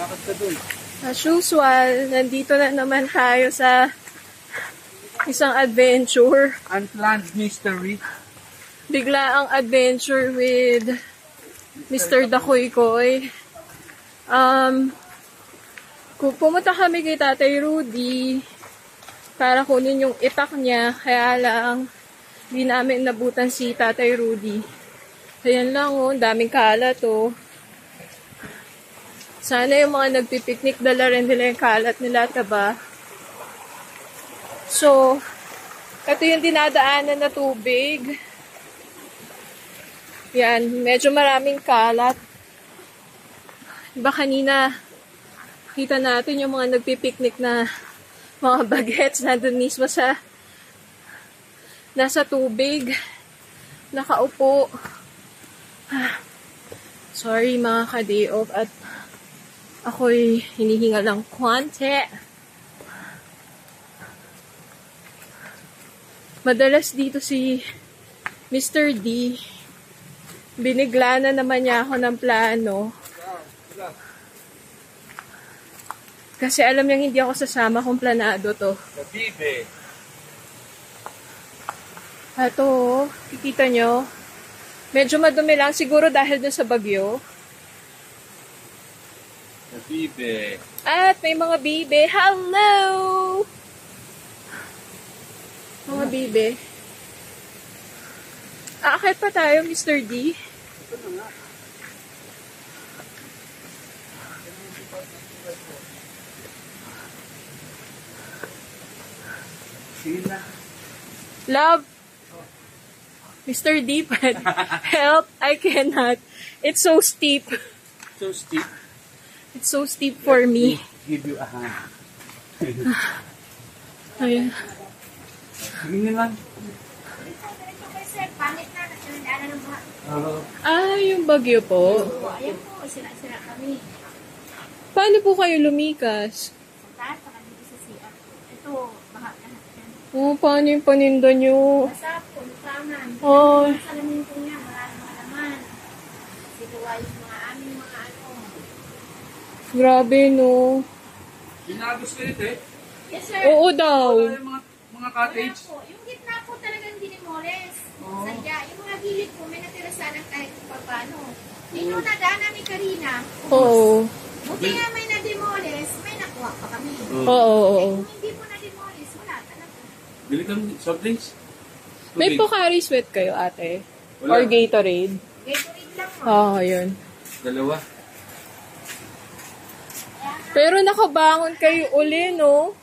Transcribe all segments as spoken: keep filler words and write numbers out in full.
Lakad ka dun. As usual, nandito na naman tayo sa isang adventure. Unplanned mystery. Bigla ang adventure with Mister Dakoy-Koy. Um, pumunta kami kay Tatay Rudy para kunin yung itak niya. Kaya lang, hindi namin nabutan si Tatay Rudy. Ayan lang oh, daming kalat oh. Sana yung mga nagpipiknik, dala rin nila yung kalat nila, taba. So, ito yung dinadaanan na tubig. Yan, medyo maraming kalat. Diba kanina, kita natin yung mga nagpipiknik na mga bagets nandun mismo sa nasa tubig. Nakaupo. Ah, sorry mga ka-day off at ako'y hinihinga ng konti. Madalas dito si Mister D. Binigla na naman niya ako ng plano. Kasi alam niyang hindi ako sasama kung planado to. Bibe. Ito, kikita nyo. Medyo madumi lang. Siguro dahil dun sa bagyo. Bibe. At may mga bibe. Hello! Mga bibe. Aakit pa tayo, Mister D. Ito na nga. Sige na. Love. Mister D, but help. I cannot. It's so steep. So steep. It's so steep for me. Give you a hand. Ayan. Sige na lang. Uh, Ah, yung bagyo po. Ayan po, sira-sira kami. Paano po kayo lumikas? Sa taas, saka dito sa C R. Ito, baha lahat yan. Oh, paano yung paninda nyo? Nasa pulutangan. Oh. Sa salamin po niya, maraming mga laman. Situwa yung mga aming mga ano. Grabe, no? Binagos ka ito eh. Yes, sir. Oo daw. Wala yung mga, mga Wala cottage. po. Yung gitna po talagang dinimoles. Oo. Sadya, yung mga gilid po, may natira sana kahit pa paano. Yung nung nadaan namin Karina, Oo. buti nga may na-demoles, may nakuha pa kami. Oo, oo, oo. Kung hindi po na-demoles, wala talaga. Bili kang soft drinks. May Pocari Sweat kayo, ate? Or Wala. Gatorade? Gatorade lang po. Oo, oh, yun. Dalawa. Pero nakabangon kayo uli, no?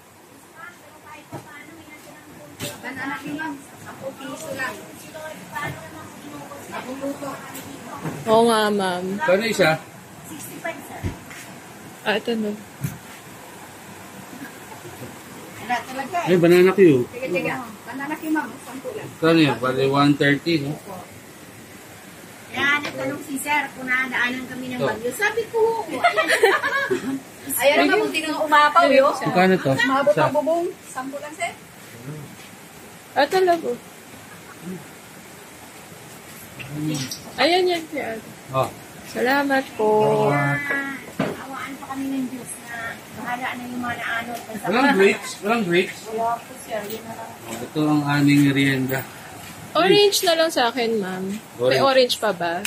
Banana lang, sampung piso lang. Napuluto. Oo nga, ma'am. Kano isa? sixty-five, sir. Ah, ito, no? Wala talaga eh. Ay, banana Q. Tiga, tiga. Banana Q, ma'am. Sampu lang. Kano yan? Bali one thirty, no? Kaya nagtanong si sir kung nadaanan kami ng Oh. bagyo. Sabi ko, ayan. Ayan naman, munti kang umapaw, yo. Magkano to? Mahabot Isa. ang bubong. Sampu lang, sir. Ah, talaga. Ayan yan, si ate. Oh. Salamat po. Ah, awaan pa kami ng Diyos na bahala na yung mga naano. Walang grapes? Walang grapes? Wala po, sir. Yun na lang. Oh, ito ang aming merienda. Orange na lang sa akin, ma'am. May orange pa ba?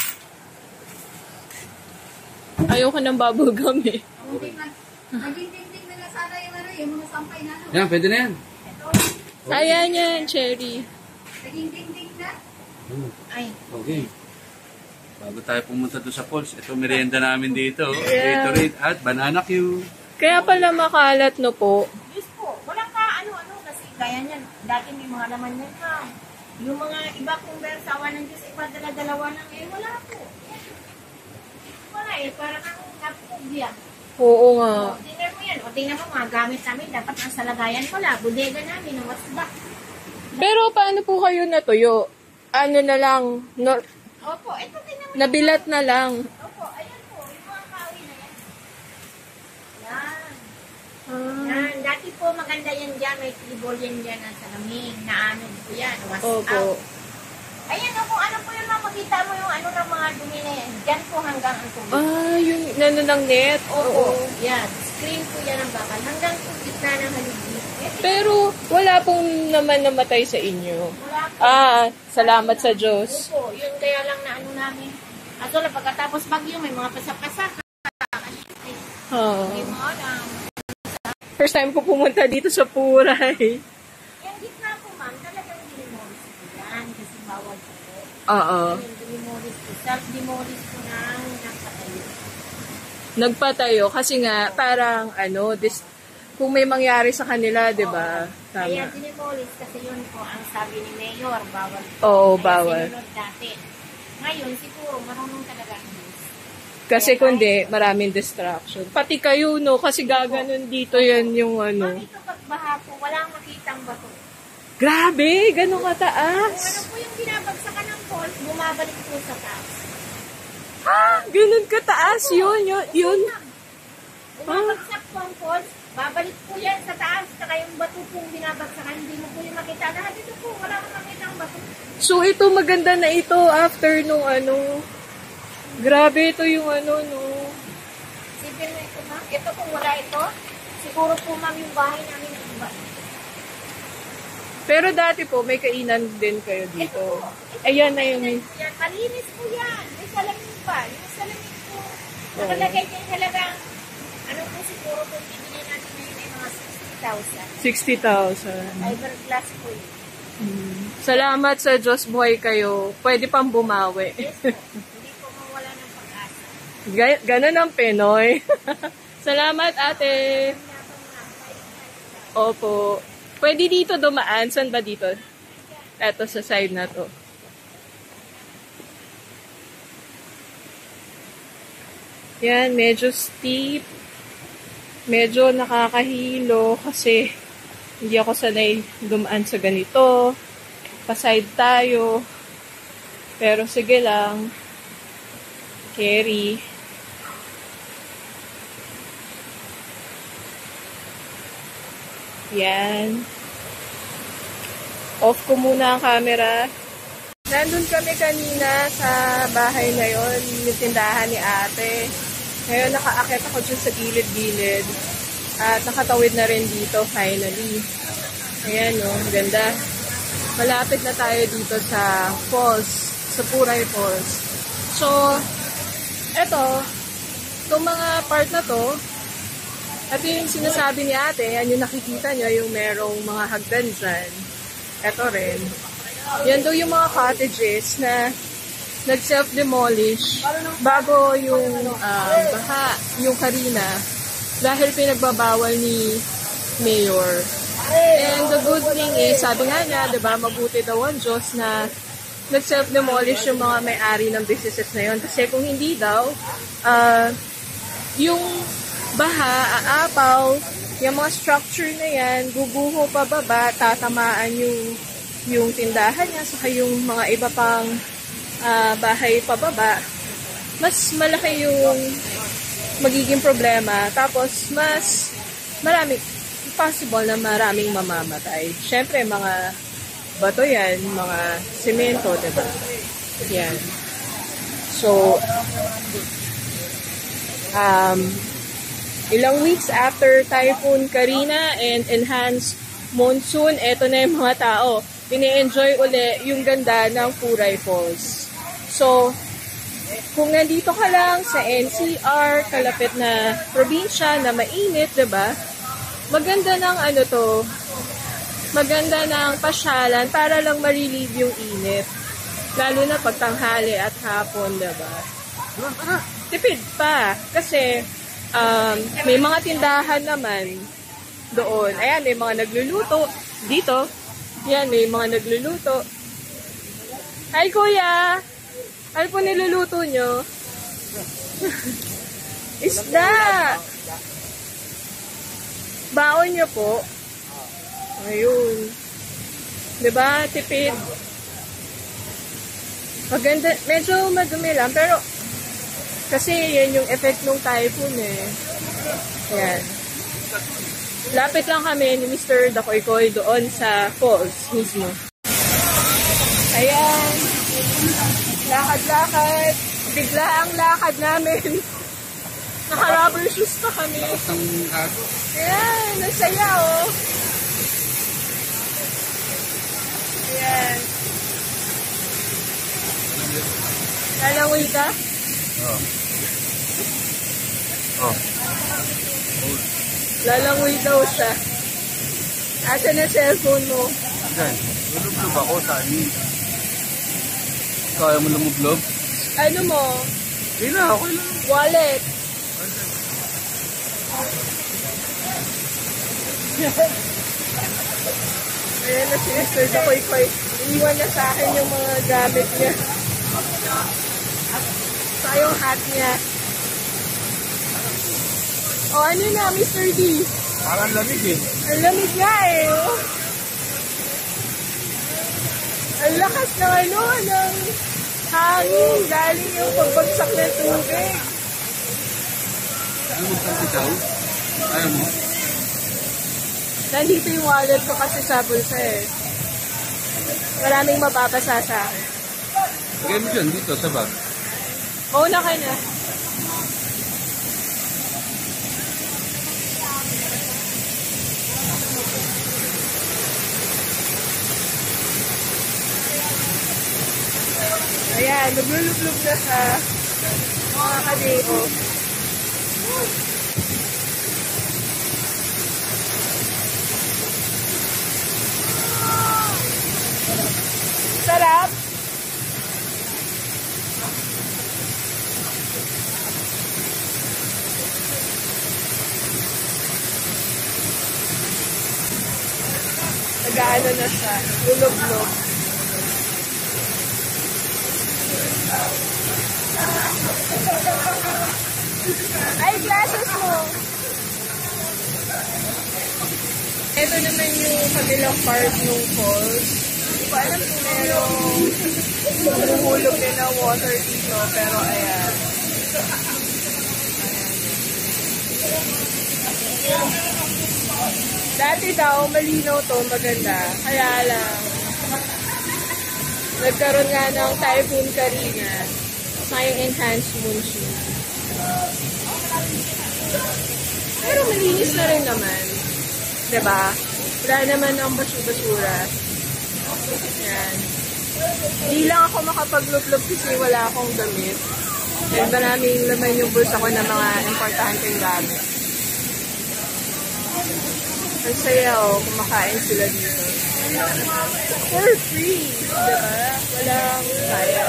Ayoko ng bubblegum eh. Hindi man. Naging dingding na lang sana yung ano, yung mga sampay na ano. Yan, pwede na yan. Ito, Ayan yan, cherry. naging dingding na. Hmm. Ay, Okay. Bago tayo pumunta doon sa falls, ito merienda namin dito. Yeah. Gatorade at banana Q. Kaya pala makalat, no po. Diyos po, walang ka ano-ano kasi gaya niyan. Dati may mga laman yan ha. Yung mga iba kong bersawa ng Diyos, iba dala-dalawa ng eh, wala po. Wala eh, parang ang napugya. Oo nga. O, tingnan mo yan. O, tingnan mo mga gamit namin. Dapat nasa lagayan wala. Bodega namin, ang what's back. Pero paano po kayo natuyo? Ano na lang, no, Opo, ito tingnan mo. nabilat na lang. Opo, ayan po. Yung mga kawi na yan. Yan. Ah, Yan. Dati po maganda yan dyan. May tribol yan dyan ang salamin. Na ano po yan. Was opo. out. Ayan o, kung ano po yun, ma'am, makita mo yung ano ng mga dumi na yan. Yan po hanggang ang tubig. Ah, yung nano ng net. Oo. Yan. Screen po yan ang bakal. Hanggang po gitna ng haligi. Pero wala pong naman namatay sa inyo. Wala po. Ah, salamat sa Diyos. Opo. Yun kaya lang na ano namin. At wala, pagkatapos bagyo, may mga pasak-pasak. Oh. Hindi mo alam. First time ko pumunta dito sa Puray. Yung gitna po, ma'am, talagang dinimolis po yan. Kasi bawal po. Oo. Yung dinimolis po. Self-demolish po na nagpatayo. Nagpatayo kasi nga parang ano, this, kung may mangyari sa kanila, 'di ba? Kaya Tama. dinimolis kasi yun po ang sabi ni Mayor, bawal po. Oo, Kaya bawal. sinunod dati. Ngayon, siguro, marunong talaga ang Diyos. Kasi kundi maraming distraction. Pati kayo no, kasi gaganon dito 'yan yung ano. Ma'am, ito pagbaha po, walang makitang bato. Grabe, ganun Kung kataas. ano po yung binabagsakan ng falls, bumabalik po sa taas. Ah, ganun kataas yun, yun, yun. Bumabagsak po ang falls, babalik po yan sa taas. Saka yung bato pong binabagsakan, hindi mo po yung makita. Lahat ito po, wala kang makita ang bato. So ito maganda na ito after nung ano. Grabe ito yung ano no. Sipin mo ito, ma'am. Ito kung wala ito, siguro po, ma'am, yung bahay namin iba. Pero dati po may kainan din kayo dito. Ayan na yung Yan, malinis po yan. May salamin pa. Yung salamin po, nakalagay din talaga, ano po siguro po, bibili natin ngayon ay mga sixty thousand. sixty thousand. Fiberglass po yun. Salamat sa Diyos, buhay kayo. Pwede pang bumawi. Yes po. Hindi po mawala ng pag-asa. Ga- Ganon ang Pinoy. Salamat ate. Opo. Pwede dito dumaan. Saan ba dito? Eto sa side na to. Yan, medyo steep. Medyo nakakahilo kasi hindi ako sanay dumaan sa ganito. Pa-side tayo. Pero sige lang. Carry. Yan. Off ko muna ang camera. Nandun kami kanina sa bahay na yon, yung tindahan ni ate. Ngayon nakaakit ako dyan sa gilid-gilid. At nakatawid na rin dito finally. Ayan o, oh, ganda. Malapit na tayo dito sa falls, sa Puray Falls. So, eto, itong mga part na to, at yung sinasabi ni ate, yan yung nakikita nyo, yung merong mga hagdan dyan. Ito rin. Yan daw yung mga cottages na nag-self-demolish bago yung uh, baha, yung Karina, dahil pinagbabawal ni Mayor. And the good thing is, sabi nga niya, diba, mabuti daw ang Diyos na nag-self-demolish yung mga may-ari ng businesses na yun. Kasi kung hindi daw, uh, yung baha, aapaw, yung mga structure na yan, guguho pa baba, tatamaan yung, yung tindahan niya, saka yung mga iba pang uh, bahay pa baba, mas malaki yung magiging problema. Tapos, mas marami, possible na maraming mamamatay. Siyempre, mga bato yan, mga semento, diba? Yan. So, um, ilang weeks after Typhoon Karina and enhanced monsoon, eto na yung mga tao. Ini-enjoy uli yung ganda ng Puray Falls. So, kung nandito ka lang sa N C R, kalapit na probinsya na mainit, diba? Maganda ng ano to, maganda ng pasyalan para lang ma-relieve yung init. Lalo na pagtanghali at hapon, diba? Tipid pa. Kasi, um, may mga tindahan naman doon. Ayan, may mga nagluluto. Dito, yan, may mga nagluluto. Hi, kuya! Ano po niluluto nyo? Isda! Baon nyo po. Ayun. Diba? Tipid. Maganda. Medyo madumi lang. Pero, kasi yan yung effect ng typhoon eh. Yan. Lapit lang kami ni Mister Dakoy-Koy doon sa falls mismo. Ayan. Lakad-lakad. Bigla ang lakad namin. Naka-rubber shoes pa kami. Lakas ng kaso. Ayan, nasaya oh. Ayan. Lalangoy ka? Oh. Oh. Lalangoy daw siya. Asa na cellphone mo? Ayan. Lulublob ako sa amin. Kaya mo lumublob? Ano mo? Hindi na, okay lang. Wallet. Ayan na si Mister Dakoy-Koy. Iniwan na sa akin yung mga gamit niya. Sa yung hat niya. O ano na, Mister D? Parang lamig eh. Ang lamig nga eh. Oh. Ang lakas ng ano, ng hangin. Galing yung pagbagsak ng tubig. Ano mo kasi daw? Ayaw mo? Nandito yung wallet ko kasi sa bulsa eh. Maraming mapapasa sa akin. Lagay mo dyan, dito sa bag. Mauna ka na. Ayan, naglulublog na sa mga kadeo. Sarap! Nag-aano na siya, lulog-log. Ay, glasses mo! Ito naman yung kabilang part ng falls. Hindi ko alam kung merong humuhulog din ng water dito, pero ayan. Dati daw, malinaw to, maganda. Kaya lang, nagkaroon nga ng Typhoon Karina. May enhanced moonshine. Pero malinis na rin naman. Diba? Wala naman ang basura-basura. Yan. Hindi lang ako makapaglublog kasi wala akong damit. Dahil maraming laman yung bulsa ko ng mga importanteng gamit. Ang saya oh, kumakain sila dito. For free. Diba? Walang kaya.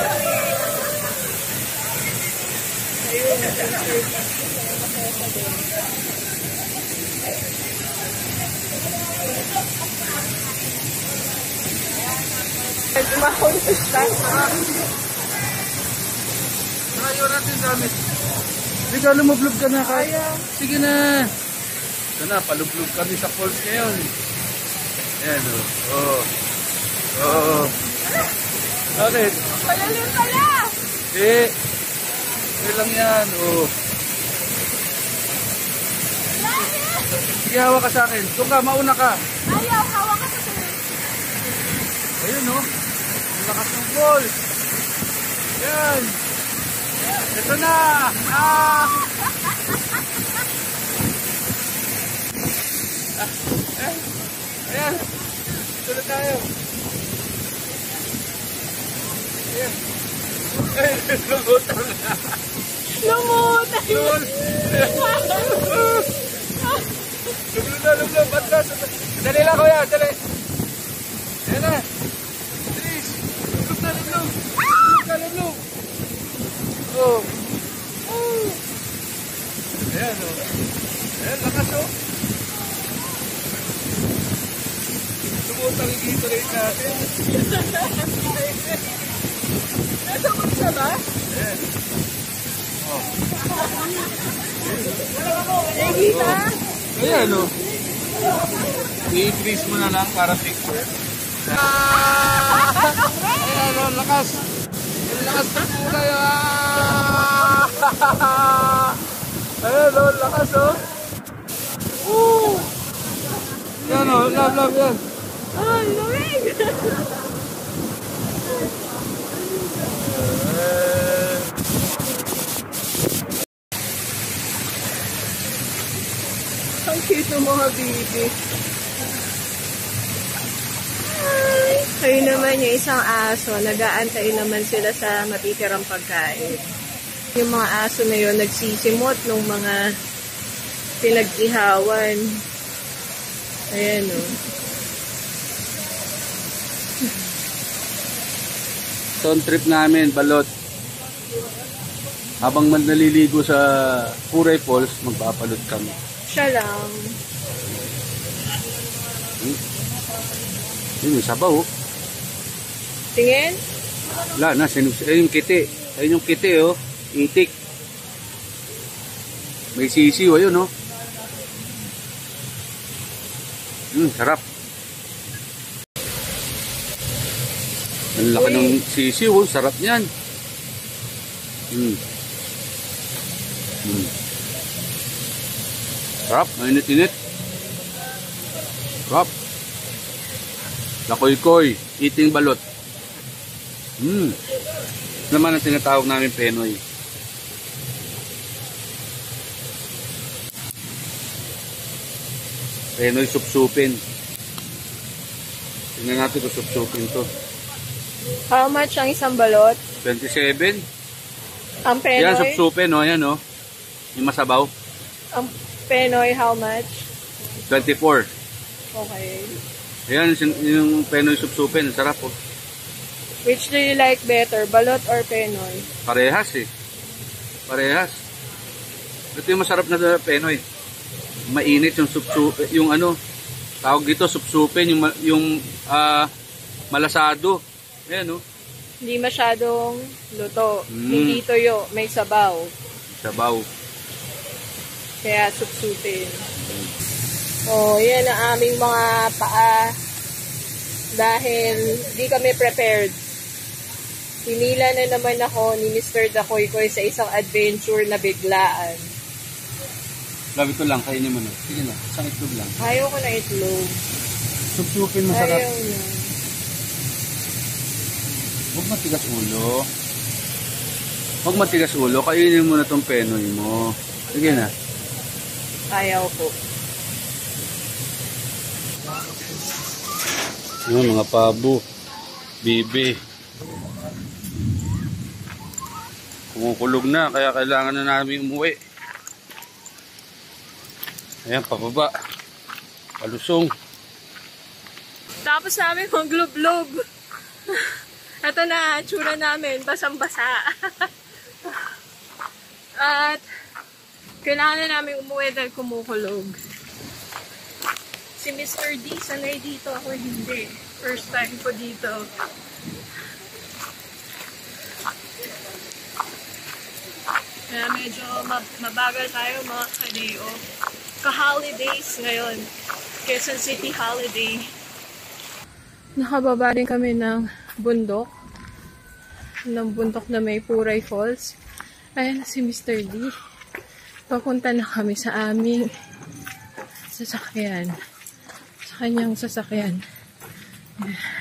Ayun, nag-service. Mahon sa siya. Ayaw natin gamit. Sige, lumublob ka na. Kaya. Sige na. Ito na, palublog kami sa falls ngayon. Ayan o. Oo. Oo. Bakit? Malalim pala! Eh. Okay lang yan. Oo. Sige, hawa ka sa akin. Doon ka, mauna ka. Ayaw, hawa ka sa sa'yo. Ayun o. Ang lakas ng falls. Yan. Ito na. Ah. Ah. Ayan. Ito na tayo. Ayan. Ay, lumutang na. Lumutang! Lul. Lumlo na, lumlo. Batras. Dali lang, kuya. Dali. Ayan na. Bilis. Lumlo na, lumlo. Lumlo na, lumlo. Oh. Oh. Ayan, oh. Ayan, lakas, oh. Lumutang dito rin natin. Nasabot siya ba? Ayan. Oh. Nakikita? Ayan, oh. I-increase mo na lang para picture. Ah! Ayan, oh, lakas. Ang lakas ng kulay, ah! Ayan, oh, lakas, oh. Woo! Yan, oh, love, love, yan. Ay, lamig! Eh, cute ng mga baby. Ay, kayo naman yung isang aso, nag-aantay naman sila sa matitirang pagkain. Yung mga aso na yun, nagsisimot ng mga pinag-ihawan. Ayan o. Oh. Stone trip namin, balot. Habang man naliligo sa Puray Falls, magpapalot kami. Siya lang. Hmm. Yun yung sabaw. Oh. Tingin? Wala na, sinus ayun yung kiti. Ayun yung kiti, oh. Itik. May sisiw, ayun, oh. Hmm, sarap. Ang laki ng sisiw, oh. Sarap niyan. Hmm. Hmm. Sarap, mainit-init. Sarap. Lakoy-koy, eating balot. Hmm. Naman ang tinatawag namin penoy. Penoy supsupin. Tingnan natin kung supsupin to. How much ang isang balot? twenty-seven. Ang penoy? Yan, supsupin, oh. Yan, oh. Yung masabaw. Ang penoy, how much? twenty-four. Okay. Ayan, yung penoy supsupin. Sarap, oh. Which do you like better, balot or penoy? Parehas, eh. Parehas. Ito yung masarap na penoy. Mainit yung supsupin. Yung ano, tawag dito, supsupin. Yung, yung uh, malasado. Ayan, oh. Hindi masyadong luto. Mm. Hindi toyo, may sabaw. Sabaw. Kaya supsupin. Oh, yan ang aming mga paa. Dahil di kami prepared. Pinila na naman ako ni Mister Dakoy-koy sa isang adventure na biglaan. Grabe ko lang, kainin mo na. Sige na, isang itlog lang. Ayaw ko na itlog. Supsupin mo sarap. Ayaw na. Huwag matigas ulo. Huwag matigas ulo. Kainin mo na tong penoy mo. Sige na. Ayaw ko. Ano, mga pabo. Bibi. Kumukulog na. Kaya kailangan na namin umuwi. Ayan, pababa. Palusong. Tapos namin mag-glob-glob. Ito na, tsura namin, basang-basa. At, kailangan na namin umuwi dahil kumukulog. Si Mister D, sanay dito, ako hindi. First time ko dito. Kaya medyo mabagal tayo mga kadeo. Ka-holidays ngayon. Quezon City holiday. Nakababa rin kami ng bundok. Ng bundok na may Puray Falls. Ayan si Mister D. Papunta na kami sa aming sasakyan. Sa kanyang sasakyan. Ayan.